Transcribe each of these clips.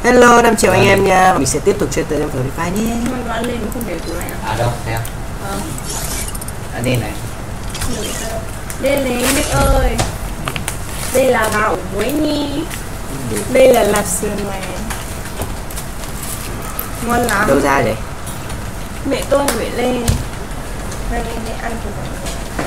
Hello 5 triệu anh em nha. Mình sẽ tiếp tục chơi tới em Free Fire nhé. Mình đoán lên không để tủ này à? À đâu, thấy không? Ở đây này. Đây này Nick ơi. Đây là gạo muối nhi. Đây là lạp sườn này. Ngon lắm. Đâu ra vậy? Mẹ tôi gửi lên. Đây mẹ ăn cùng mọi người.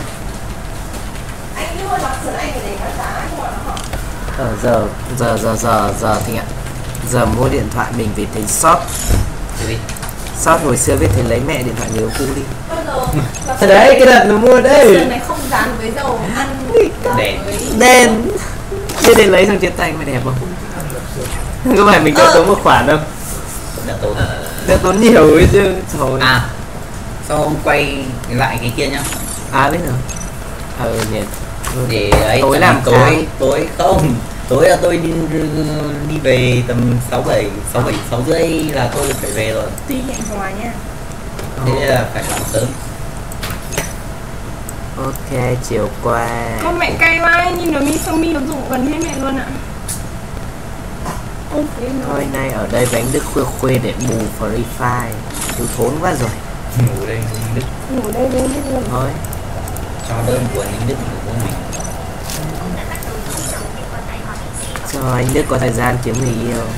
Anh mua lạp sườn anh phải để nó giá cho bọn nó. Giờ thì ạ. Giờ mua điện thoại mình vì thấy shop. Gì? Shop hồi xưa biết thấy lấy mẹ điện thoại người cũ đi. Thôi Đấy cái đợt nó mua đấy. sườn này không dán với dầu ăn Đèn. Đen. Chưa đến lấy xong chia tay mà đẹp không? Có phải mình đã tốn một khoản không? Đã tốn. Đã tốn nhiều ấy chứ. Thôi. À, sao không quay lại cái kia nhá? À biết rồi. Nhỉ. Để ấy Tối tầm làm tối không. Tối là tôi đi về tầm 6 rưỡi là tôi phải về rồi. Tuy hẹn hò nha. Thế là phải làm sớm. Ok, chiều qua. Con mẹ cay quá, nhìn nó mi xong mi nó dụng gần hết mẹ luôn ạ. Ôi thế nó. Thôi nay ở đây bánh đức khuya để bù Free Fire. Thiếu thốn quá rồi. Ngủ đây Ninh Đức. Ngủ đây luôn hết luôn. Thôi. Cho đơn của Ninh Đức ngủ của mình. Cho anh Đức có thời gian kiếm người yêu.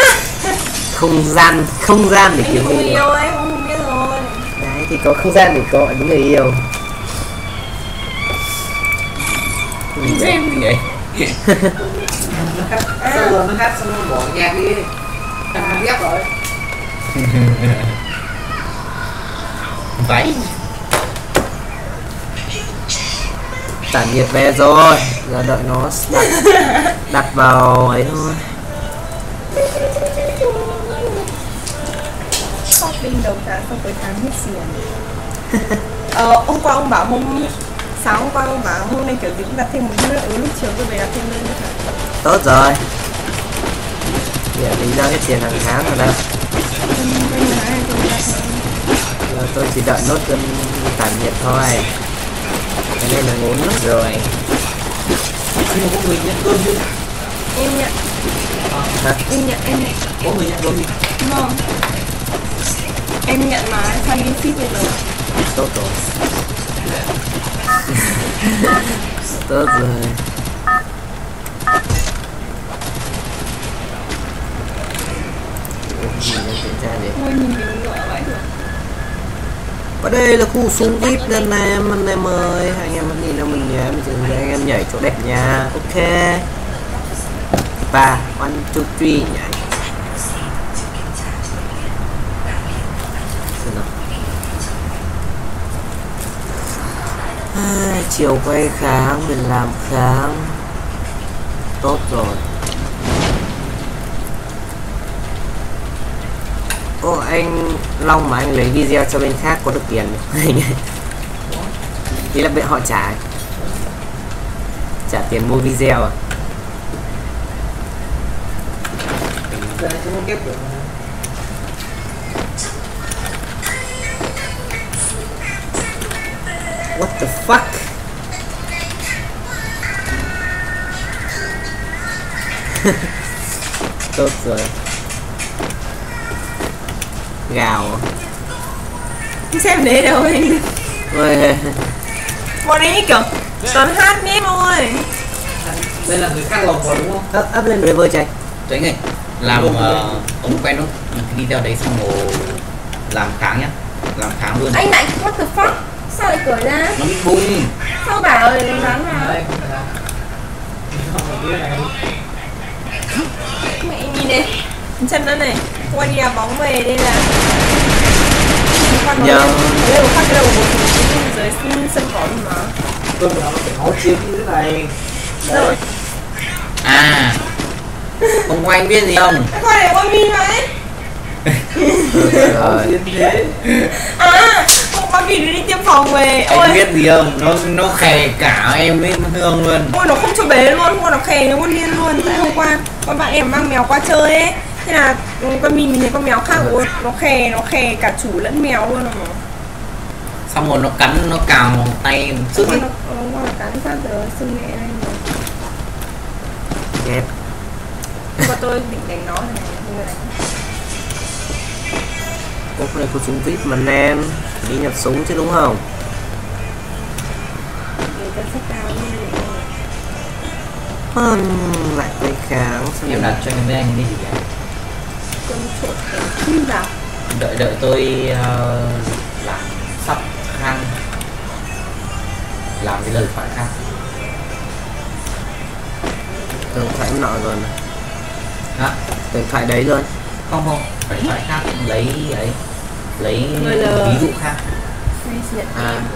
Không gian để kiếm Anh người không yêu. yêu ấy, không biết rồi. Đấy thì có không gian để gọi những người yêu. Vậy. Xong rồi nó hát xong nó bỏ nhạc đi. Ghép rồi. Váy. Tản nhiệt về rồi. Giờ đợi nó đặt vào ấy thôi. Shopping đầu tháng xong tới tháng hết tiền. Hôm qua ông bảo sáng hôm qua ông bảo hôm nay kiểu gì cũng đặt thêm một nữa, lúc chiều tôi về đặt thêm nữa. Tốt rồi. Giờ mình ra cái tiền hàng tháng rồi đâu. Giờ tôi chỉ đợi nốt cơn tản nhiệt thôi. Cái này là ngốn mất rồi. Em nhận. Hả? Em nhận. Có người nhận luôn. Vâng. Em nhận mà sao đi ship bây giờ? Tốt rồi. Tốt rồi. Thôi nhìn mình ngựa vậy được. Ở đây là khu súng VIP nên là anh em ơi, anh em nhìn đâu mình nhớ mình chừng anh em nhảy chỗ đẹp nha. Ok. 3, 1, 2, 3 nhảy. Chiều quay kháng mình làm kháng. Tốt rồi. Ô anh Long mà anh lấy video cho bên khác có được tiền không? Ý là bên họ trả tiền mua video à? What the fuck? Tốt rồi. Gào. Xem để đâu anh. Ôi. Bọn ấy kiểu toàn hát nét thôi. Đây là người khác lồng vào đúng không? Up lên river chạy. Đấy này. Làm ông quen không? Đi theo đấy xong rồi làm kháng nhá. Làm kháng luôn. Anh lại what the fuck? Sao lại cởi ra? Nó bị bung. Sao bảo rồi đánh rắn vào? Mẹ nhìn này, chân nó này, quay đi bóng về đây là Giờ đây một phát cái đầu một dưới sân cỏ mà. tôi bảo phải có chiếm như thế này. Rồi. À. Ông anh biết gì không? Coi này con mi vậy. Rồi. À, hôm qua mi đi tiêm phòng về. Ôi. Anh biết gì không? Nó khè cả em với Hương luôn. Ôi nó không cho bế luôn, nó khè nó con điên luôn. Tại hôm qua con bạn em mang mèo qua chơi ấy. Thế là con mình thấy con mèo khác ôi, nó khè cả chủ lẫn mèo luôn rồi. Xong rồi nó cắn, nó cào tay sức ấy. Nó cắn phát giờ sưng nhẹ lên rồi. Ghét. Và tôi định đánh nó này. Úc này có súng vip mà em đi nhặt súng chứ đúng không? Người ta sẽ cao nha. Lại tay kháng sao Em lại- đặt cho em với anh đi gì vậy? Con trộn kim vào. Đợi tôi làm sắp khăn, làm cái lời thoại khác. Tường thoại nọ rồi này. Hả? Tường thoại đấy luôn. Không, phải thoại khác, lấy ấy, lấy Rồi là- ví dụ khác. Đây, nhận À